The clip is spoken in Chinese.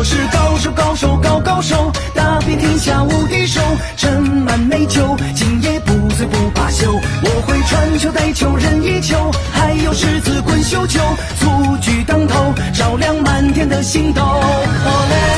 我是高手高手高高手，打遍天下无敌手，斟满美酒，今夜不醉不罢休。我会传球带球任意球，还有十字滚绣球，蹴鞠当头，照亮满天的星斗。